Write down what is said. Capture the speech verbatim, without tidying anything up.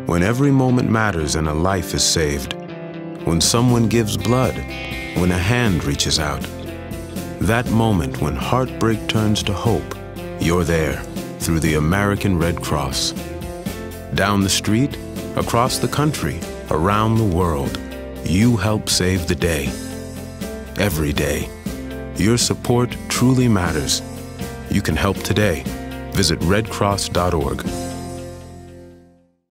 when every moment matters and a life is saved, when someone gives blood, when a hand reaches out. That moment when heartbreak turns to hope, you're there through the American Red Cross. Down the street, across the country, around the world, you help save the day. Every day. Your support truly matters. You can help today. Visit red cross dot org.